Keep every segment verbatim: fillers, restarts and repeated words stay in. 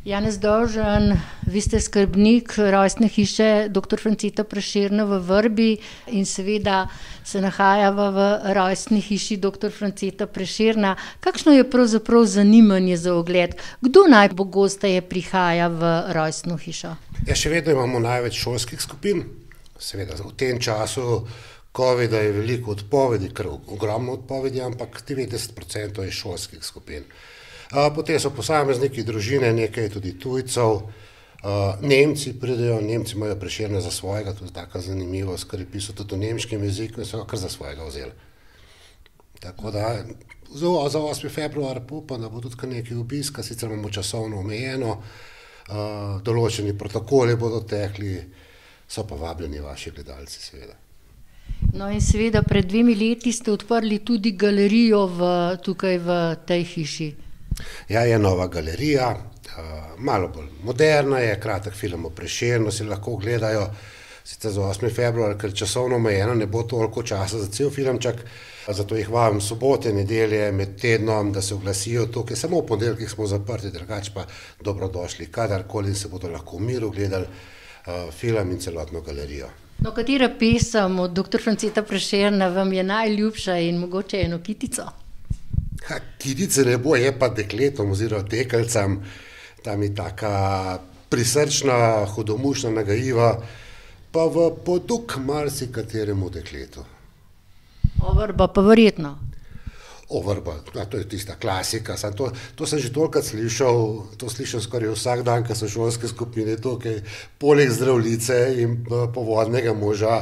Janez Dovžan, vi ste skrbnik rojstne hiše doktor Franceta Prešerna v Vrbi in seveda se nahajava v rojstni hiši doktor Franceta Prešerna. Kakšno je pravzaprav zanimanje za ogled? Kdo najpogosteje prihaja v rojstno hišo? Ja, še vedno imamo največ šolskih skupin. Seveda v tem času covida je veliko odpovedi, kar ogromno odpovedi, ampak devetdeset procentov je šolskih skupin. Potem so posamezniki, družine, nekaj tudi tujcev. Nemci pridejo, Nemci imajo Prešerna za svojega, to je taka zanimivost, ker je pisal tudi v nemškem jeziku in so ga kar za svojega vzeli. Tako da za osmi februar upam, da bo tudi kar nekaj obiska, sicer imamo časovno omejeno, določeni protokoli bodo tekli, so pa vabljeni vaši gledalci seveda. No in seveda pred dvemi leti ste odprli tudi galerijo v, tukaj v tej hiši. Ja, je nova galerija, malo bolj moderna je, kratek film o Prešernu si lahko gledajo, sicer za osmi februar, ker časovno omejeno ne bo toliko časa za cel filmček, zato jih vabim sobote, nedelje, med tednom, da se oglasijo tukaj, samo v ponedeljkih smo zaprti, drugače pa dobrodošli kadarkoli in se bodo lahko v miru gledali film in celotno galerijo. No, katera pesem od doktor Franceta Prešerna vam je najljubša in mogoče eno kitico? Ha, kitice ne bo, je pa dekletom oziroma dekelcem, tam je taka prisrčna, hudomušna, nagajiva, pa v poduk marsikateremu dekletu. Ovrba pa verjetno. Ovrba, to je tista klasika, to, to sem že tolikrat slišal, to slišam skoraj vsak dan, ko so šolske skupine tukaj, poleg Zdravljice in povodnega moža,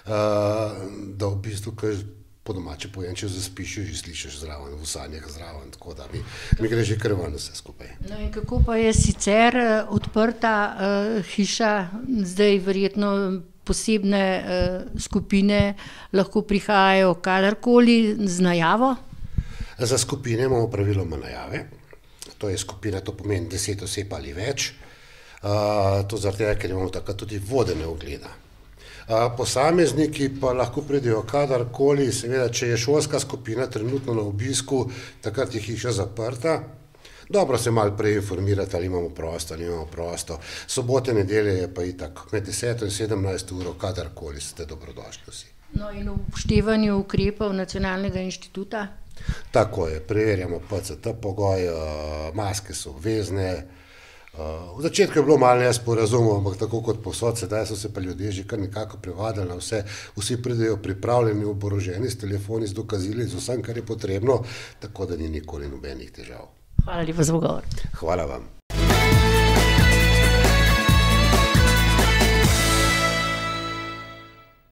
da v bistvu, ko po domače povem, če zaspiš, že slišiš zraven, v sanjah zraven, tako da mi, mi gre že kar ven vse skupaj. No in kako pa je sicer odprta uh, hiša, zdaj verjetno posebne uh, skupine lahko prihajajo kadarkoli z najavo? Za skupine imamo praviloma najave, to je skupina, to pomeni deset oseb ali več, uh, to zaradi tega, ker imamo takrat tudi vodene ogleda. Posamezniki pa lahko pridejo kadarkoli, seveda, če je šolska skupina trenutno na obisku, takrat je hiša zaprta. Dobro se malo prej informirati, ali imamo prosto, ali imamo prosto. Sobote, nedelje je pa itak med deseto in sedemnajsto uro, kadarkoli ste dobrodošli vsi. No in v upoštevanju ukrepov Nacionalnega inštituta? Tako je, preverjamo P C T pogoj, maske so obvezne. V začetku je bilo malo nesporazumov, ampak tako kot povsod, sedaj so se pa ljudje že kar nekako privadili na vse, vsi pridejo pripravljeni, oboroženi s telefoni, z dokazili, z vsem, kar je potrebno, tako da ni nikoli nobenih težav. Hvala lepa za pogovor. Hvala vam.